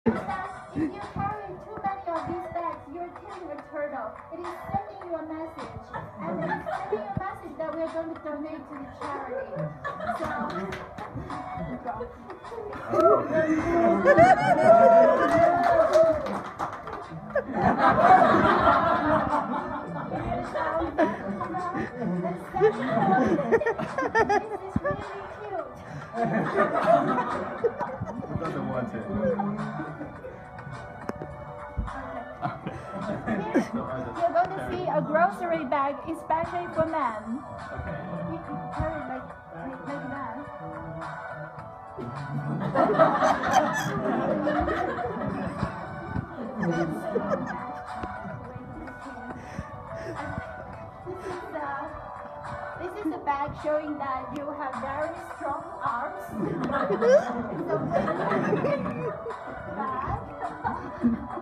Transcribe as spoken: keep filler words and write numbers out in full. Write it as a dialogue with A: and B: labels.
A: If you carry too many of these bags, you're killing a turtle. It is sending you a message. And it is sending you a message that we are going to donate to the charity. So, this is really cute.
B: Who doesn't want it?
A: You're going to see a grocery bag, especially for men.
B: Okay.
A: You can carry it like, like, like that. This is a bag showing that you have very strong arms. It's a bag.